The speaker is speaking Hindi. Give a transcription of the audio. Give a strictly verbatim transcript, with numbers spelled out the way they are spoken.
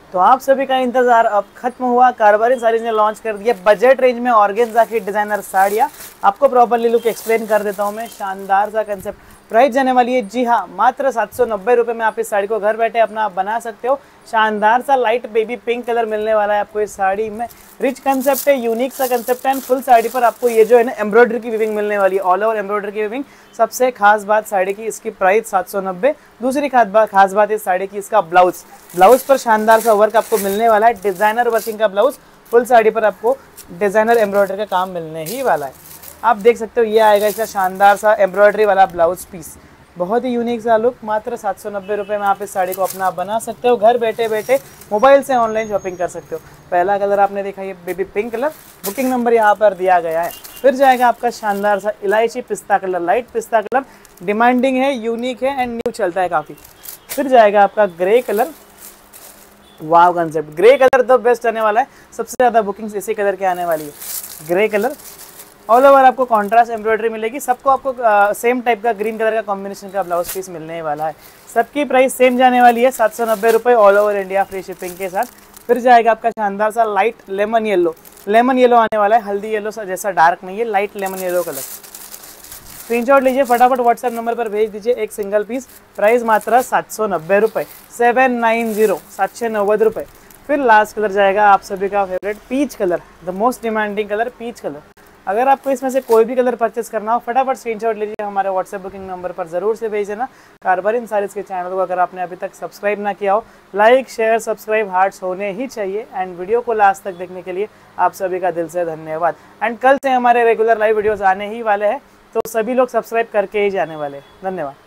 तो आप सभी का इंतजार अब खत्म हुआ। कारवारी साड़ीज ने लॉन्च कर दिया बजट रेंज में ऑर्गेन्जा की डिजाइनर साड़ियाँ। आपको प्रॉपर्ली लुक एक्सप्लेन कर देता हूँ मैं। शानदार सा कंसेप्ट, प्राइस जाने वाली है जी हाँ मात्र सात सौ नब्बे रुपये में। आप इस साड़ी को घर बैठे अपना बना सकते हो। शानदार सा लाइट बेबी पिंक कलर मिलने वाला है आपको इस साड़ी में। रिच कंसेप्ट है, यूनिक सा कंसेप्ट है एंड फुल साड़ी पर आपको ये जो है ना एम्ब्रॉयडरी की वीविंग मिलने वाली है, ऑल ओवर एम्ब्रॉयडरी की वीविंग। सबसे खास बात साड़ी की, इसकी प्राइस सात सौ नब्बे। दूसरी खास बात खास बात इस साड़ी की इसका ब्लाउज ब्लाउज पर शानदार सा वर्क आपको मिलने वाला है, डिजाइनर वर्किंग का ब्लाउज। फुल साड़ी पर आपको डिजाइनर एम्ब्रॉयडरी का काम मिलने ही वाला है। आप देख सकते हो ये आएगा इसका शानदार सा एम्ब्रॉयडरी वाला ब्लाउज पीस, बहुत ही यूनिक सा लुक। मात्र सात सौ नब्बे रुपये में आप इस साड़ी को अपना बना सकते हो। घर बैठे बैठे मोबाइल से ऑनलाइन शॉपिंग कर सकते हो। पहला कलर आपने देखा ये baby pink colour, booking number यहाँ पर दिया गया है। फिर जाएगा आपका शानदार सा इलायची पिस्ता कलर, लाइट पिस्ता कलर, डिमांडिंग है, यूनिक है एंड न्यू चलता है काफ़ी। फिर जाएगा आपका grey colour, wow concept, grey colour the best आने वाला है। सबसे ज़्यादा बुकिंग्स इसी कलर के आने वाली है। ग्रे कलर ऑल ओवर आपको कॉन्ट्रास्ट एम्ब्रॉयडरी मिलेगी। सबको आपको सेम टाइप का ग्रीन कलर का कॉम्बिनेशन का ब्लाउज पीस मिलने वाला है। सबकी प्राइस सेम जाने वाली है, सात सौ नब्बे रुपये all over India free shipping के साथ। फिर जाएगा आपका शानदार सा light lemon yellow, lemon yellow आने वाला है, हल्दी येलो सा जैसा डार्क नहीं है, light lemon yellow colour. Screenshot लीजिए, फटाफट व्हाट्सएप नंबर पर भेज दीजिए एक सिंगल पीस। प्राइस मात्र सात सौ नब्बे रुपये, सेवन नाइन जीरो सात सौ नब्बे रुपये। फिर लास्ट कलर जाएगा आप सभी का favourite peach colour, the most demanding colour peach colour. अगर आपको इसमें से कोई भी कलर परचेस करना हो फटाफट स्क्रीनशॉट लीजिए, हमारे व्हाट्सएप बुकिंग नंबर पर जरूर से भेज देना। कारवारी साड़ीज के चैनल को अगर आपने अभी तक सब्सक्राइब ना किया हो, लाइक शेयर सब्सक्राइब हार्ट्स होने ही चाहिए। एंड वीडियो को लास्ट तक देखने के लिए आप सभी का दिल से धन्यवाद। एंड कल से हमारे रेगुलर लाइव वीडियोज़ आने ही वाले हैं, तो सभी लोग सब्सक्राइब करके ही जाने वाले हैं। धन्यवाद।